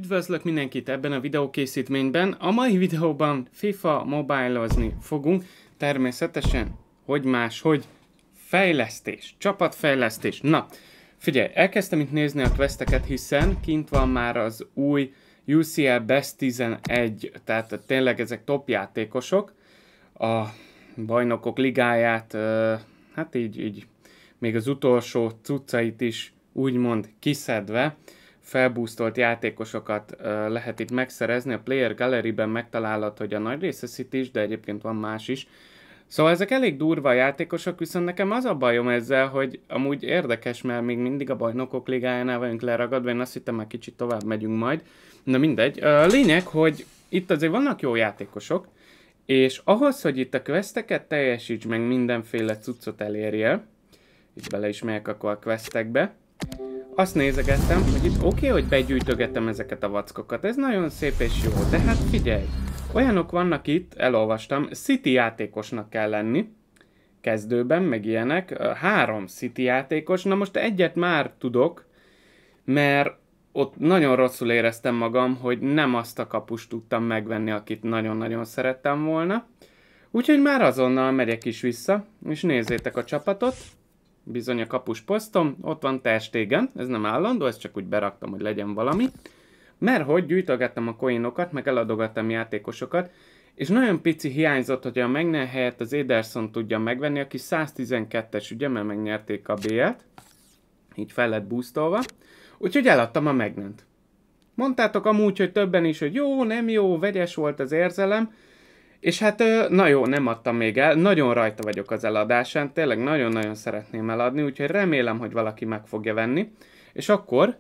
Üdvözlök mindenkit ebben a videókészítményben. A mai videóban FIFA mobilozni fogunk. Természetesen, hogy máshogy, fejlesztés, csapatfejlesztés. Na, figyelj, elkezdtem itt nézni a questeket, hiszen kint van már az új UCL Best 11, tehát tényleg ezek top játékosok. A bajnokok ligáját, hát így még az utolsó cuccait is úgymond kiszedve, felbúztolt játékosokat lehet itt megszerezni. A Player Gallery-ben megtalálható, hogy a nagy része City is, de egyébként van más is. Szóval ezek elég durva játékosok, viszont nekem az a bajom ezzel, hogy amúgy érdekes, mert még mindig a bajnokok ligájánál vagyunk leragadva, én azt hittem már kicsit tovább megyünk majd. Na mindegy. A lényeg, hogy itt azért vannak jó játékosok, és ahhoz, hogy itt a questeket teljesíts, meg mindenféle cuccot elérjél, itt bele is megyek akkor a questekbe, azt nézegettem, hogy itt oké, hogy begyűjtögetem ezeket a vackokat, ez nagyon szép és jó, de hát figyelj, olyanok vannak itt, elolvastam, City játékosnak kell lenni, kezdőben, meg ilyenek, 3 City játékos, na most egyet már tudok, mert ott nagyon rosszul éreztem magam, hogy nem azt a kapust tudtam megvenni, akit nagyon-nagyon szerettem volna, úgyhogy már azonnal megyek is vissza, és nézzétek a csapatot. Bizony a kapus posztom, ott van Ter Stegen, ez nem állandó, ezt csak úgy beraktam, hogy legyen valami. Mert hogy gyűjtögettem a coinokat, meg eladogattam játékosokat, és nagyon pici hiányzott, hogy a Magnan helyett az Ederson tudja megvenni, aki 112-es, ugye, mert megnyerték a BL-t, így fel lett boostolva, úgyhogy eladtam a Magnant. Mondtátok amúgy, hogy többen is, hogy jó, nem jó, vegyes volt az érzelem, és hát, na jó, nem adtam még el, nagyon rajta vagyok az eladásán, tényleg nagyon-nagyon szeretném eladni, úgyhogy remélem, hogy valaki meg fogja venni, és akkor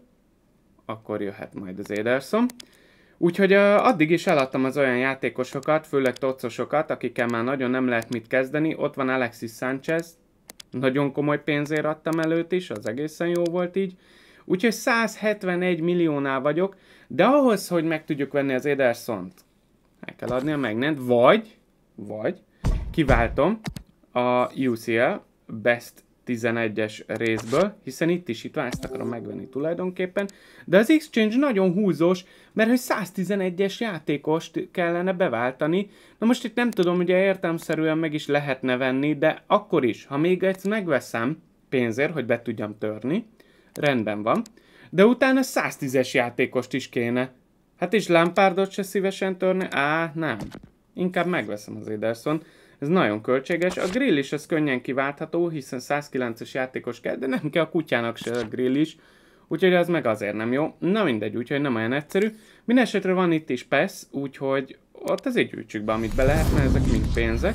jöhet majd az Ederson. Úgyhogy addig is eladtam az olyan játékosokat, főleg tocosokat, akikkel már nagyon nem lehet mit kezdeni, ott van Alexis Sánchez, nagyon komoly pénzért adtam előtt is, az egészen jó volt így, úgyhogy 171 milliónál vagyok, de ahhoz, hogy meg tudjuk venni az Edersont, meg kell adni a Magnant, vagy kiváltom a UCL Best 11-es részből, hiszen itt van, ezt akarom megvenni tulajdonképpen, de az Exchange nagyon húzós, mert hogy 111-es játékost kellene beváltani. Na most itt nem tudom, ugye értelmszerűen meg is lehetne venni, de akkor is, ha még ezt megveszem pénzért, hogy be tudjam törni, rendben van, de utána 110-es játékost is kéne. Hát és Lampardot se szívesen törni? Nem. Inkább megveszem az Ederson. Ez nagyon költséges. A Grealish az könnyen kiváltható, hiszen 109-es játékos kell, de nem kell a kutyának se a Grealish. Úgyhogy az meg azért nem jó. Na mindegy, úgyhogy nem olyan egyszerű. Mindenesetre van itt is PES, úgyhogy ott azért gyűjtsük be, amit be lehet, mert ezek mind pénzek.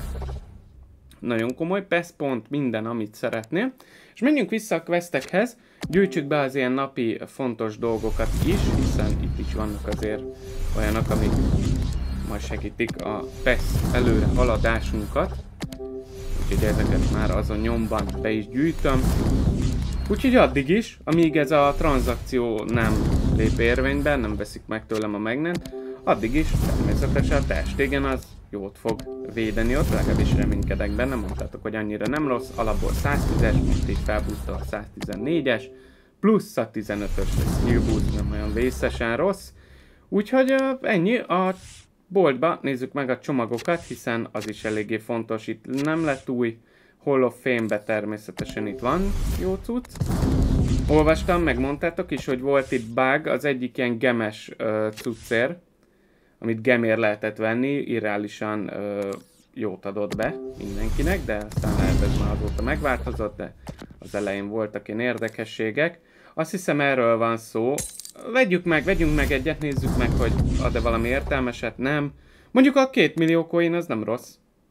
Nagyon komoly, PES pont minden, amit szeretnél. És menjünk vissza a questekhez, gyűjtsük be az ilyen napi fontos dolgokat is, hiszen itt is vannak azért olyanok, amik majd segítik a PES előre haladásunkat. Úgyhogy ezeket már azon nyomban be is gyűjtöm. Úgyhogy addig is, amíg ez a tranzakció nem lép érvénybe, nem veszik meg tőlem a Magnant, addig is természetesen a Ter Stegen az jót fog védeni ott, legalábbis reménykedek benne, mondtátok, hogy annyira nem rossz, alapból 110-es, most így felbúzta a 114-es, plusz a 15-ös skill boost, nem olyan vészesen rossz. Úgyhogy ennyi, a boltba nézzük meg a csomagokat, hiszen az is eléggé fontos, itt nem lett új, Hall of Fame-be természetesen itt van jó cucc. Olvastam, megmondtátok is, hogy volt itt bug, az egyik ilyen gemes cuccér, amit gemér lehetett venni, irreálisan jót adott be mindenkinek, de aztán lehet ez már azóta megváltozott, de az elején voltak ilyen érdekességek. Azt hiszem erről van szó. Vegyünk meg egyet, nézzük meg, hogy ad-e valami értelmeset, nem. Mondjuk a 2 millió coin az nem rossz.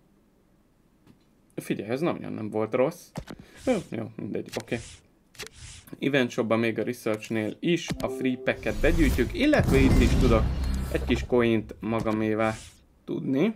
Figyelj, ez nagyon nem volt rossz. Jó, mindegy, oké. Event shopban még a researchnél is a free packet begyűjtjük, illetve itt is tudok egy kis coint magamévá tudni,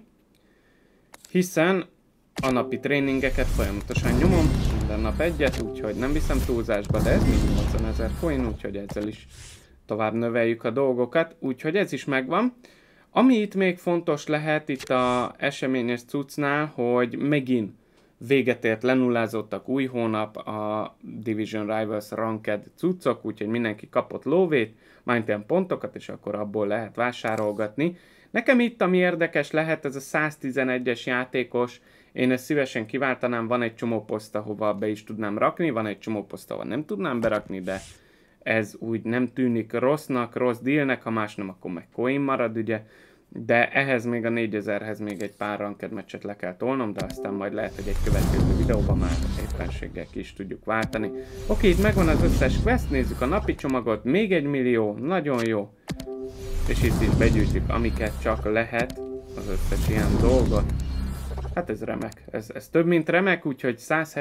hiszen a napi tréningeket folyamatosan nyomom, minden nap egyet, úgyhogy nem viszem túlzásba, de ez mind 80 000 coin, úgyhogy ezzel is tovább növeljük a dolgokat, úgyhogy ez is megvan. Ami itt még fontos lehet itt a eseményes cuccnál, hogy megint véget ért, lenullázottak, új hónap, a Division Rivals Ranked cuccok, úgyhogy mindenki kapott lóvét, majd ilyen pontokat, és akkor abból lehet vásárolgatni. Nekem itt, ami érdekes lehet, ez a 111-es játékos, én ezt szívesen kiváltanám, van egy csomó poszt, ahova be is tudnám rakni, van egy csomó poszt, ahova nem tudnám berakni, de ez úgy nem tűnik rossznak, rossz dealnek, ha más nem, akkor meg coin marad, ugye. De ehhez még a 4000-hez még egy pár ranked meccset le kell tolnom, de aztán majd lehet, hogy egy következő videóban már éppenséggel ki is tudjuk váltani. Oké, itt megvan az összes quest, nézzük a napi csomagot, még 1 millió, nagyon jó. És itt is begyűjtjük, amiket csak lehet, az összes ilyen dolgot. Hát ez remek, ez több mint remek, úgyhogy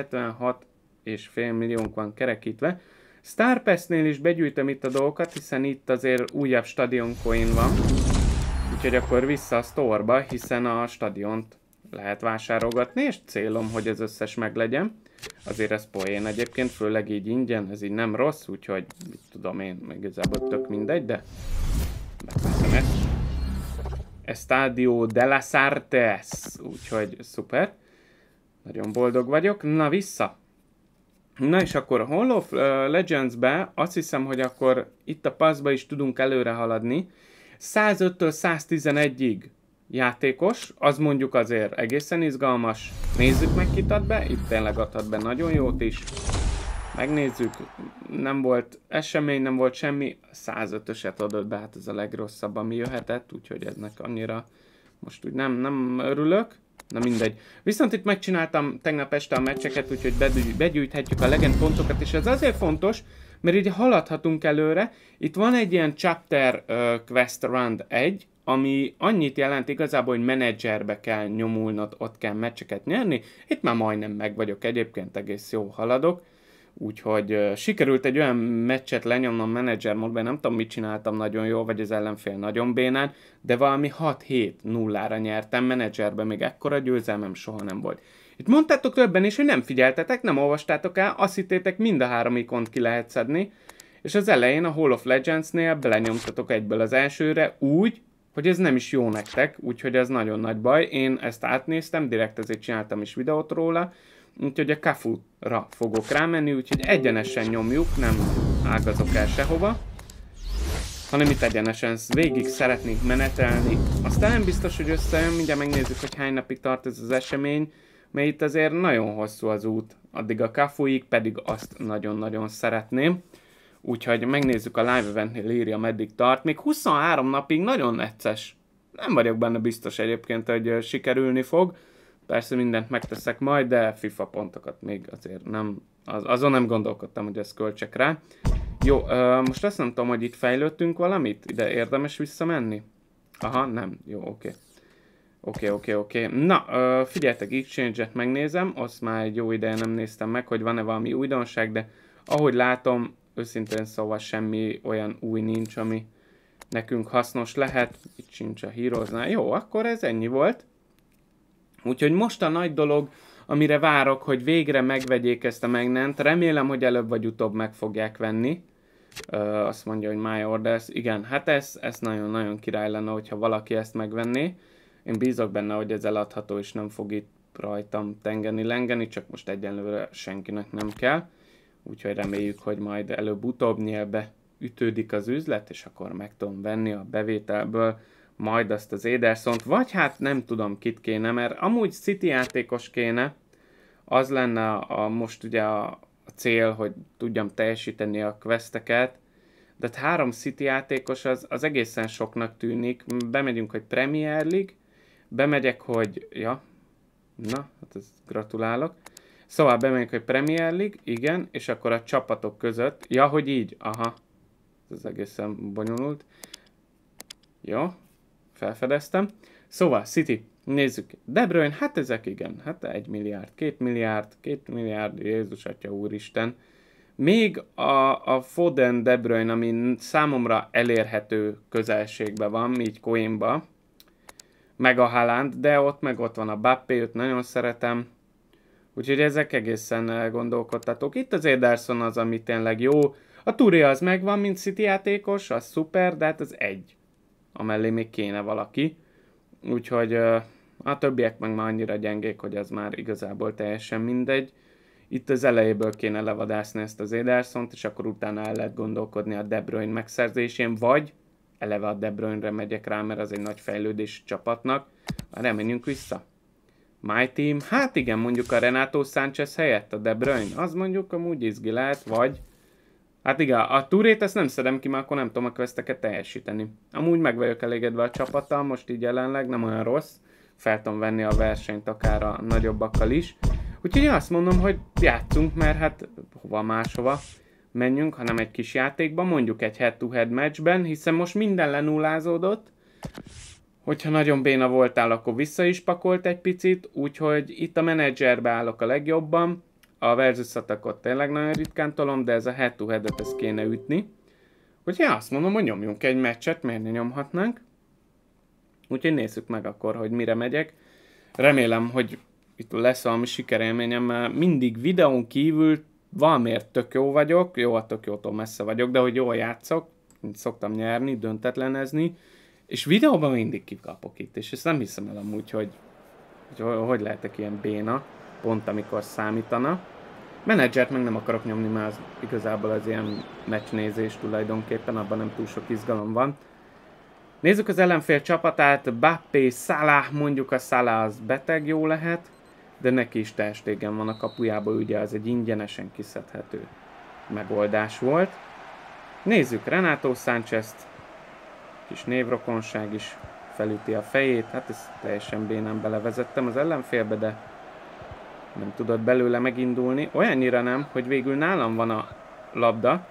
176,5 milliónk van kerekítve. Star Pass-nél is begyűjtöm itt a dolgokat, hiszen itt azért újabb stadion coin van. Úgyhogy akkor vissza a store-ba, hiszen a stadiont lehet vásárolgatni, és célom, hogy az összes meglegyen. Azért ez poén egyébként, főleg így ingyen, ez így nem rossz, úgyhogy mit tudom én, meg igazából tök mindegy, de megvettem ezt. Estadio de las Artes, úgyhogy szuper. Nagyon boldog vagyok. Na vissza! Na és akkor a Hall of Legends-be azt hiszem, hogy akkor itt a passzba is tudunk előre haladni. 105-től 111-ig játékos, az mondjuk azért egészen izgalmas. Nézzük meg, kit ad be, itt tényleg adhat be nagyon jót is. Megnézzük, nem volt esemény, nem volt semmi, 105-öset adott be, hát ez a legrosszabb, ami jöhetett, úgyhogy ennek annyira most úgy nem örülök. Na mindegy. Viszont itt megcsináltam tegnap este a meccseket, úgyhogy begyűjthetjük a legend pontokat, és ez azért fontos, mert így haladhatunk előre. Itt van egy ilyen Chapter Quest Round 1, ami annyit jelent igazából, hogy menedzserbe kell nyomulnod, ott kell meccseket nyerni. Itt már majdnem meg vagyok, egyébként egész jó haladok. Úgyhogy sikerült egy olyan meccset lenyomnom menedzser módban, nem tudom mit csináltam nagyon jól, vagy az ellenfél nagyon bénán, de valami 6-7-0-ra nyertem menedzserben, még ekkora győzelmem soha nem volt. Itt mondtátok többen is, hogy nem figyeltetek, nem olvastátok el, azt hittétek mind a 3 ikont ki lehet szedni, és az elején a Hall of Legends-nél belenyomtatok egyből az elsőre úgy, hogy ez nem is jó nektek, úgyhogy ez nagyon nagy baj. Én ezt átnéztem, direkt ezért csináltam is videót róla, úgyhogy a Cafu-ra fogok rámenni, úgyhogy egyenesen nyomjuk, nem ágazok el sehova, hanem itt egyenesen végig szeretnénk menetelni. Aztán nem biztos, hogy összejön, mindjárt megnézzük, hogy hány napig tart ez az esemény, mert itt azért nagyon hosszú az út, addig a Cafuig, pedig azt nagyon-nagyon szeretném. Úgyhogy megnézzük a live eventnél írja, meddig tart. Még 23 napig nagyon necces. Nem vagyok benne biztos egyébként, hogy sikerülni fog. Persze mindent megteszek majd, de FIFA pontokat még azért nem, azon nem gondolkodtam, hogy ezt költsek rá. Jó, most azt nem tudom, hogy itt fejlődtünk valamit? Ide érdemes visszamenni? Aha, nem. Jó, oké. Na, figyeljetek, Exchange-et megnézem, azt már egy jó ideje nem néztem meg, hogy van-e valami újdonság, de ahogy látom, őszintén szóval semmi olyan új nincs, ami nekünk hasznos lehet. Itt sincs a Heroesnál. Jó, akkor ez ennyi volt. Úgyhogy most a nagy dolog, amire várok, hogy végre megvegyék ezt a Magnent. Remélem, hogy előbb vagy utóbb meg fogják venni. Azt mondja, hogy My Orders. Igen, hát ez nagyon-nagyon király lenne, hogyha valaki ezt megvenné. Én bízok benne, hogy ez eladható, és nem fog itt rajtam tengeni-lengeni, csak most egyenlőre senkinek nem kell. Úgyhogy reméljük, hogy majd előbb-utóbb nyílbe ütődik az üzlet, és akkor meg tudom venni a bevételből majd azt az Edersont, vagy hát nem tudom kit kéne, mert amúgy City játékos kéne, az lenne most ugye a cél, hogy tudjam teljesíteni a questeket, de 3 City játékos az egészen soknak tűnik. Bemegyünk, hogy Premier League, bemegyek, hogy, ja, na, hát ezt gratulálok. Szóval bemegyünk, hogy Premier League, igen, és akkor a csapatok között, ja, hogy így, aha, ez egészen bonyolult. Jó, felfedeztem. Szóval, City, nézzük. De Bruyne, hát ezek igen, hát 1 milliárd, 2 milliárd, Jézus Atya Úristen. Még a Foden De Bruyne, ami számomra elérhető közelségben van, így coinba, meg a Haaland, de ott van a Mbappé, őt nagyon szeretem. Úgyhogy ezek egészen gondolkodtatók. Itt az Ederson az, ami tényleg jó. A Touré az megvan, mint City játékos, az szuper, de hát az egy. Amellé még kéne valaki. Úgyhogy A többiek meg már annyira gyengék, hogy az már igazából teljesen mindegy. Itt az elejéből kéne levadászni ezt az Edersont, és akkor utána el lehet gondolkodni a De Bruyne megszerzésén, vagy eleve a De Bruyne-re megyek rá, mert az egy nagy fejlődés csapatnak. Menjünk vissza. My Team, hát igen, mondjuk a Renato Sánchez helyett a De Bruyne, az mondjuk amúgy izgi lehet, vagy... Hát igen, a Tourét ezt nem szedem ki, mert akkor nem tudom a questeket teljesíteni. Amúgy meg vagyok elégedve a csapattal, most így jelenleg nem olyan rossz. Fel tudom venni a versenyt akár a nagyobbakkal is. Úgyhogy azt mondom, hogy játszunk, mert hát hova máshova menjünk, hanem egy kis játékban, mondjuk egy head-to-head matchben, hiszen most minden lenullázódott. Hogyha nagyon béna voltál, akkor vissza is pakolt egy picit, úgyhogy itt a menedzserbe állok a legjobban. A versus attackot tényleg nagyon ritkán tolom, de ez a head-to-headet ezt kéne ütni. Úgyhogy azt mondom, hogy nyomjunk egy meccset, miért ne nyomhatnánk. Úgyhogy nézzük meg akkor, hogy mire megyek. Remélem, hogy itt lesz valami sikerélményem, mert mindig videón kívül valamiért tök jó vagyok, jó, a tök jótól messze vagyok, de hogy jól játszok, szoktam nyerni, döntetlenezni, és videóban mindig kikapok itt, és ezt nem hiszem el amúgy, hogy lehetek ilyen béna, pont amikor számítana. Menedzsert meg nem akarok nyomni, mert az igazából az ilyen meccsnézés tulajdonképpen, abban nem túl sok izgalom van. Nézzük az ellenfél csapatát, Mbappé, Salah, mondjuk a Salah az beteg jó lehet, de neki is Ter Stegen van a kapujából, ugye az egy ingyenesen kiszedhető megoldás volt. Nézzük Renato Sánchez-t, kis névrokonság is felüti a fejét, hát ezt teljesen bénán belevezettem az ellenfélbe, de nem tudott belőle megindulni. Olyannyira nem, hogy végül nálam van a labda.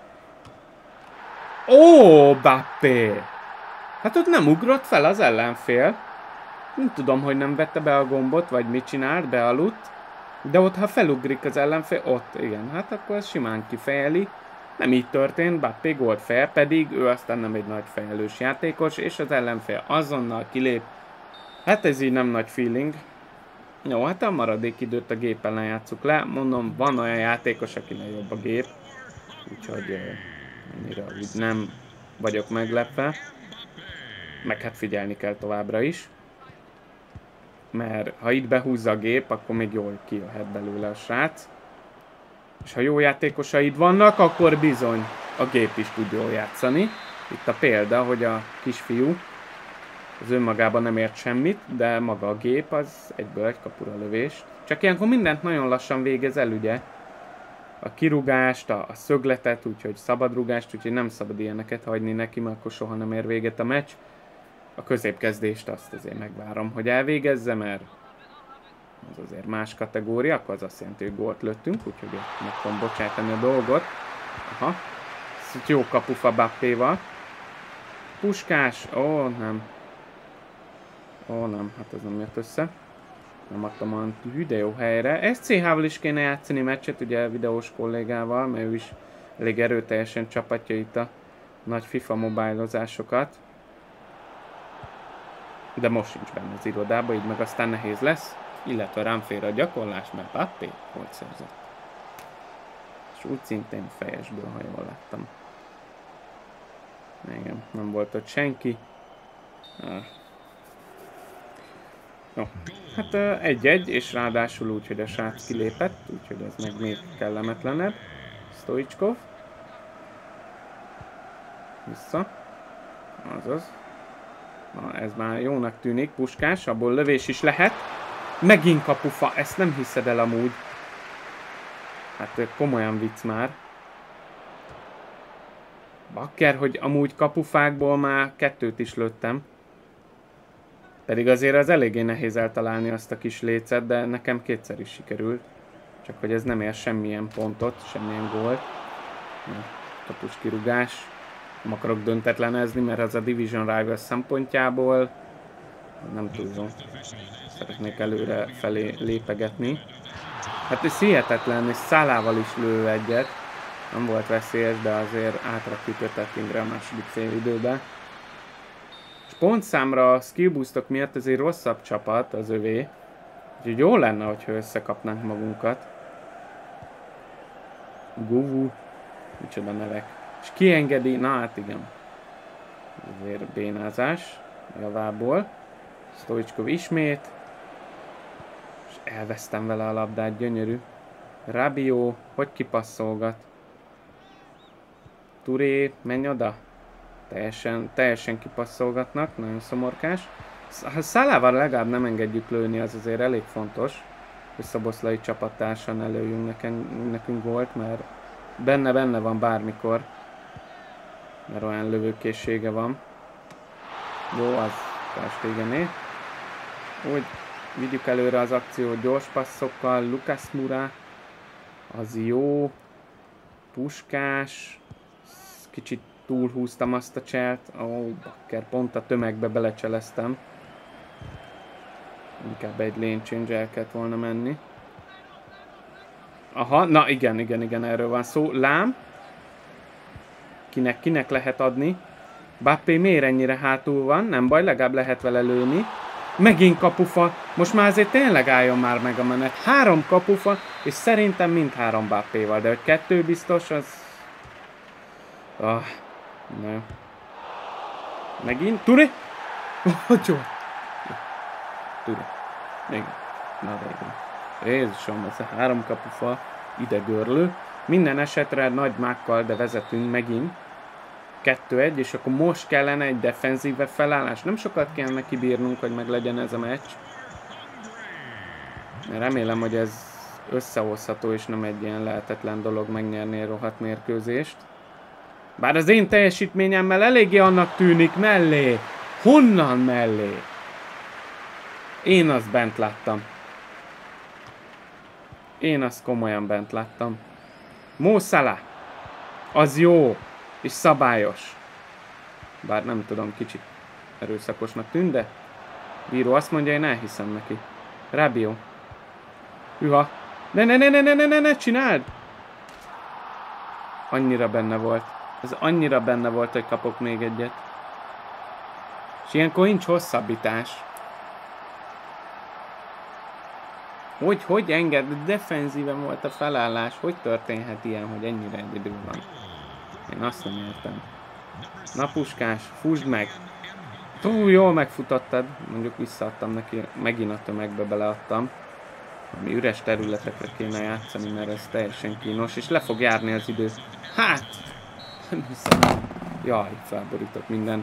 Ó, Mbappé! Hát ott nem ugrott fel az ellenfél. Nem tudom, hogy nem vette be a gombot, vagy mit csinált, bealudt. De ott, ha felugrik az ellenfél, ott igen, hát akkor ez simán kifejeli. Nem így történt, Mbappé gólt fel, pedig ő aztán nem egy nagy fejelős játékos, és az ellenfél azonnal kilép. Hát ez így nem nagy feeling. Jó, hát a maradék időt a gép ellen játsszuk le. Mondom, van olyan játékos, akinek jobb a gép. Úgyhogy annyira úgy nem vagyok meglepve. Meg hát figyelni kell továbbra is. Mert ha itt behúzza a gép, akkor még jól kijöhet belőle a srác. És ha jó játékosaid vannak, akkor bizony a gép is tud jól játszani. Itt a példa, hogy a kisfiú az önmagában nem ért semmit, de maga a gép az egyből egy kapura lövés. Csak ilyenkor mindent nagyon lassan végez el, ugye? A kirúgást, a szögletet, úgyhogy szabadrúgást, úgyhogy nem szabad ilyeneket hagyni neki, mert akkor soha nem ér véget a meccs. A középkezdést azt azért megvárom, hogy elvégezze, mert az azért más kategória, akkor az azt jelenti, hogy gólt lőttünk, úgyhogy meg tudom bocsátani a dolgot. Aha, ez jó kapufa Mbappéval. Puskás, ó nem. Ó nem, hát ez nem jött össze. Nem adtam olyan de jó helyre. SCH-val is kéne játszani meccset, ugye videós kollégával, mert ő is elég erőteljesen csapatja itt a nagy FIFA mobilozásokat. De most sincs benne az irodában, így meg aztán nehéz lesz. Illetve rám fér a gyakorlás, mert Mbappé volt szerzett. És úgy szintén fejesből, ha jól láttam. Igen, nem volt ott senki. Jó, hát 1-1, és ráadásul úgy, hogy a srác kilépett, úgyhogy ez meg még kellemetlenebb. Stoichkov. Vissza. Azaz. Na, ez már jónak tűnik, Puskás, abból lövés is lehet. Megint kapufa, ezt nem hiszed el amúgy. Hát komolyan vicc már. Bakker, hogy amúgy kapufákból már 2 is lőttem. Pedig azért az eléggé nehéz eltalálni azt a kis lécet, de nekem 2-szer is sikerült. Csak hogy ez nem ér semmilyen pontot, semmilyen gólt. Kapus kirúgás. Nem akarok döntetlenezni, mert az a Division Rivals szempontjából nem tudom. Szeretnék előre felé lépegetni. Hát ez hihetetlen, és Salahval is lő egyet. Nem volt veszélyes, de azért átrakjuk Öttingre a második fél időbe. És pontszámra a skill boostok miatt ez egy rosszabb csapat az övé. Úgyhogy jó lenne, hogyha összekapnánk magunkat. Guvu. Micsoda nevek. És kiengedi, na hát igen. Ezért bénázás javából. Stoichkov ismét. Elvesztem vele a labdát, gyönyörű. Rabiot, hogy kipasszolgat? Touré, menj oda. Teljesen kipasszolgatnak, nagyon szomorkás. Ha Salával legalább nem engedjük lőni, az azért elég fontos, hogy Szoboszlai csapattársan előjünk nekünk volt, mert benne van bármikor, mert olyan lövőkészsége van. Jó, az Terstegené. Úgy vigyük előre az akciót gyors passzokkal, Lucas Moura, az jó, Puskás, kicsit túlhúztam azt a cselt, bakker, pont a tömegbe belecseleztem. Inkább egy lane change el kellett volna menni. Aha, na igen, erről van szó. Lám. Kinek lehet adni? Bappé miért ennyire hátul van? Nem baj, legalább lehet vele lőni. Megint kapufa. Most már azért tényleg álljon már meg a menet. 3 kapufa, és szerintem mindhárom Bappéval. De hogy 2 biztos, az... Ah, na jó. Megint. Touré! Hogy jó? Touré. Még. Na végre. Jézusom, ez a 3 kapufa idegörlő. Minden esetre nagy mákkal, de vezetünk megint. 2-1, és akkor most kellene egy defenzíve felállás. Nem sokat kellene kibírnunk, hogy meg legyen ez a meccs. Remélem, hogy ez összehozható, és nem egy ilyen lehetetlen dolog megnyerni egy rohadt mérkőzést. Bár az én teljesítményemmel eléggé annak tűnik mellé. Honnan mellé? Én azt bent láttam. Én azt komolyan bent láttam. Mo Salah. Az jó. És szabályos. Bár nem tudom, kicsit erőszakosnak tűnt, de bíró azt mondja, én elhiszem neki. Rabiot. Hűha. Ne csináld! Annyira benne volt. Ez annyira benne volt, hogy kapok még egyet. És ilyenkor nincs hosszabbítás. Hogy enged? Defenzíven volt a felállás. Hogy történhet ilyen, hogy ennyire idő van? Én azt nem értem. Na Puskás, fusd meg! Túl jól megfutottad. Mondjuk visszaadtam neki, megint a tömegbe beleadtam. Ami üres területekre kéne játszani, mert ez teljesen kínos, és le fog járni az idő. Hát! Nem hiszem. Jaj, felborított minden.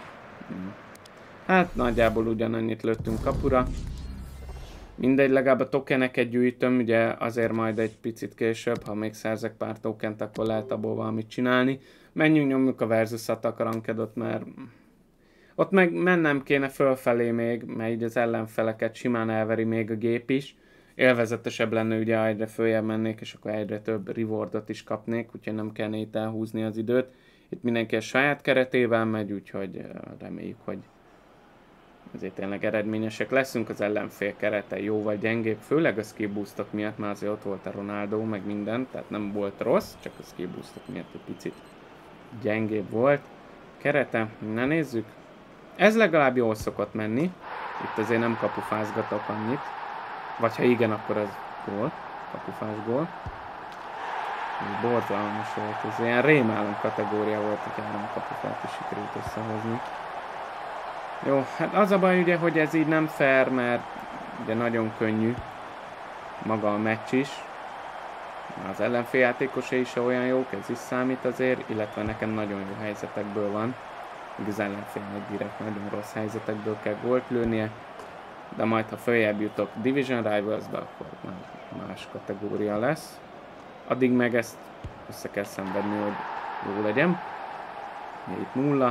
Hát nagyjából ugyanannyit lőttünk kapura. Mindegy, legalább a tokeneket gyűjtöm, ugye azért majd egy picit később, ha még szerzek pár tokent, akkor lehet abból valamit csinálni. Menjünk, nyomjuk a Versus Attack rankedot, mert ott meg mennem kéne fölfelé még, mert így az ellenfeleket simán elveri még a gép is. Élvezetesebb lenne ugye, ha egyre följebb mennék, és akkor egyre több rewardot is kapnék, úgyhogy nem kell itt elhúzni az időt. Itt mindenki a saját keretével megy, úgyhogy reméljük, hogy azért tényleg eredményesek leszünk. Az ellenfél kerete jóval gyengébb, főleg a skill boostok miatt, mert azért ott volt a Ronaldo, meg minden, tehát nem volt rossz, csak a skill boostok miatt egy picit gyengébb volt. Kerete, na nézzük. Ez legalább jól szokott menni. Itt azért nem kapufázgatok annyit. Vagy ha igen, akkor az gól. Kapufás gól. Ez borzalmas volt. Ez ilyen rémálom kategória volt, hogy 3 kapufát is sikerült összehozni. Jó, hát az a baj ugye, hogy ez így nem fair, mert ugye nagyon könnyű maga a meccs is. Az ellenféljátékosai is olyan jók, ez is számít azért, illetve nekem nagyon jó helyzetekből van. Míg az ellenfélnek direkt nagyon rossz helyzetekből kell gólt lőnie. De majd, ha följebb jutok Division Rivals-ba, akkor más kategória lesz. Addig meg ezt össze kell szenvedni, hogy jó legyen. 7-0.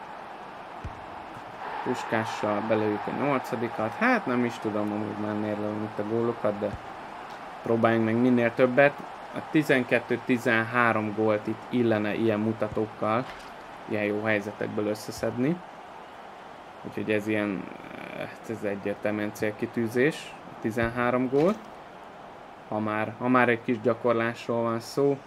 Puskással belőjük a 8-at. Hát nem is tudom, amúgy már mérlelem itt a gólokat, de próbáljunk meg minél többet. A 12-13 gólt itt illene ilyen mutatókkal, ilyen jó helyzetekből összeszedni. Úgyhogy ez ilyen, ez egyértelműen célkitűzés, 13 gól. Ha már egy kis gyakorlásról van szó.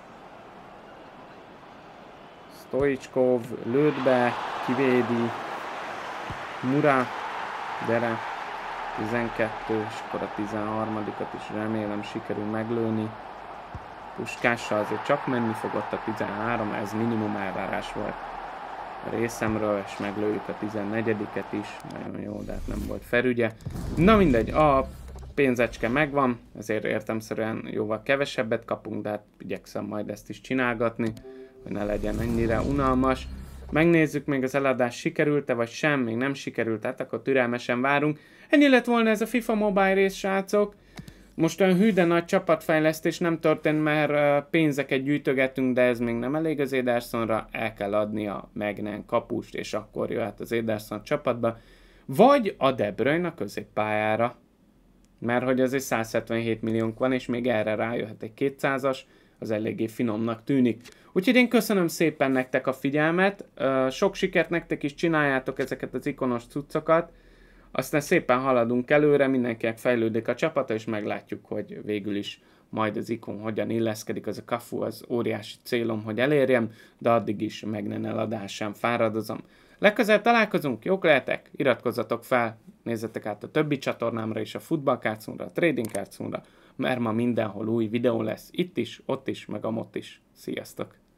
Stoichkov lőtt be, kivédi. Moura, gyere, 12, és akkor a 13-at is remélem sikerül meglőni. Puskással azért csak menni fogott a 13, ez minimum elvárás volt a részemről, és meglőjük a 14-et is. Nagyon jó, de hát nem volt felügye. Na mindegy, a pénzecske megvan, ezért értelemszerűen jóval kevesebbet kapunk, de hát igyekszem majd ezt is csinálgatni, hogy ne legyen ennyire unalmas. Megnézzük, még az eladás sikerült-e, vagy sem, még nem sikerült, tehát akkor türelmesen várunk. Ennyi lett volna ez a FIFA Mobile rész, srácok. Most olyan hű, de nagy csapatfejlesztés nem történt, mert pénzeket gyűjtögetünk, de ez még nem elég az Edersonra, el kell adni a Magnan kapust, és akkor jöhet az Ederson csapatba. Vagy a De Bruyne a középpályára, mert hogy azért 177 milliónk van, és még erre rájöhet egy 200-as, az eléggé finomnak tűnik. Úgyhogy én köszönöm szépen nektek a figyelmet, sok sikert nektek is, csináljátok ezeket az ikonos cuccokat, aztán szépen haladunk előre, mindenkinek fejlődik a csapata, és meglátjuk, hogy végül is majd az ikon hogyan illeszkedik, az a Cafu, az óriási célom, hogy elérjem, de addig is Magnan eladásán fáradozom. Legközelebb találkozunk, jók lehetek, iratkozzatok fel, nézzetek át a többi csatornámra és a futballkárcunkra, a trading kárcunkra, mert ma mindenhol új videó lesz, itt is, ott is, meg amott is. Sziasztok!